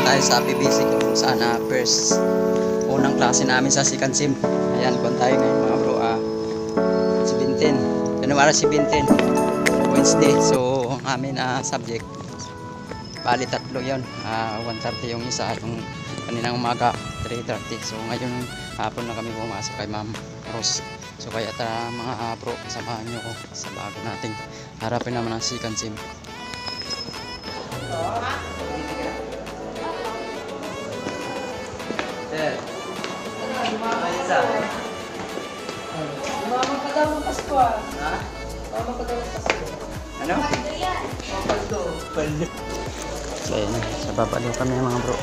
tayo sa BBC kung saan first unang klase namin sa second sim. Ayan, kung tayo ngayon mga bro, 17 January 17 Wednesday. So ang amin subject bali tatlo yun, 1:30 yung isa, yung kaninang umaga 3:30. So ngayon hapon na kami pumasok kay Ma'am Rose. So kaya mga bro, samahan nyo ko sa bago nating harapin naman ang second sim. Mama ka daw ng Pasko ah. Ha? Mama ka daw ng Pasko. Ano? Paldo. Paldo. So ayun, sa babaliw kami mga bro.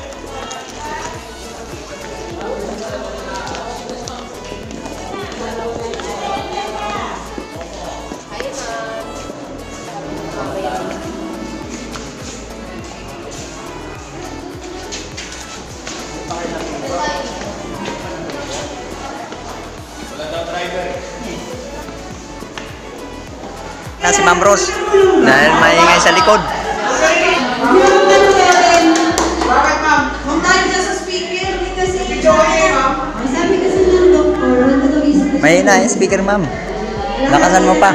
Si Ma'am Rose dahil maingay sa likod. Bakit ma'am? Kung tayo dyan sa speaker, kasi sabi kasi ng doktor, Mahina yung speaker, ma'am. Lakasan mo pa.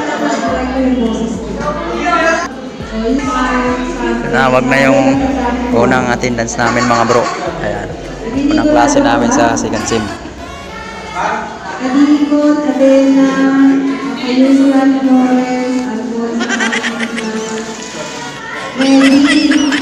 Tinawag na yung unang attendance namin mga bro. Ayan, unang klase namin sa second sim. Kadikot, Adena, Ayusuan Flores, Alfonso, Mary,